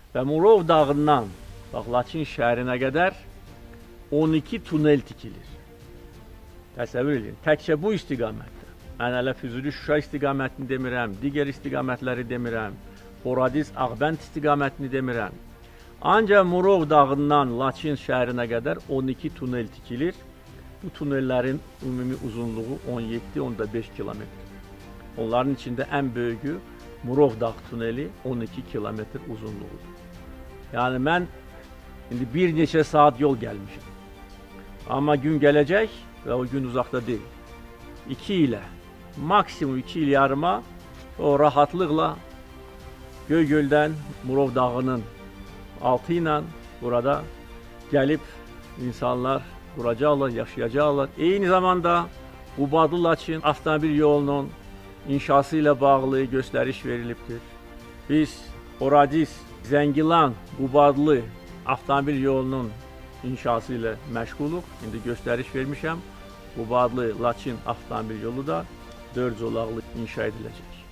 və Murov dağından Laçın şəhərinə qədər 12 tunel tikilir. Təsəvvür edin, təkcə bu istiqamətdə. Mən hələ Füzuli-Şuşa istiqamətini demirəm, digər istiqamətləri demirəm, Horadiz-Ağbənd istiqamətini demirəm. Ancaq Murov dağından Laçın şəhərinə qədər 12 tunel tikilir. Bu tunellərin ümumi uzunluğu 17-15 kilometr. Onların içində ən böyüyü Murov dağ tuneli 12 kilometr uzunluğudur. Yəni mən indi bir neçə saat yol gəlmişim. Amma gün gələcək və o gün uzaqda deyil. 2 ilə, maksimum 2 il yarıma o rahatlıqla Göygöldən Murov dağının altı ilə burada gəlib insanlar duracaqlar, yaşayacaqlar. Eyni zamanda Qubadlı-Laçın avtomobil yolunun inşası ilə bağlı göstəriş verilibdir. Biz Horadiz, Zəngilan, Qubadlı avtomobil yolunun inşası ilə məşğuluq. İndi göstəriş vermişəm. Qubadlı-Laçın avtomobil yolu da 4 zolaqlı inşa ediləcək.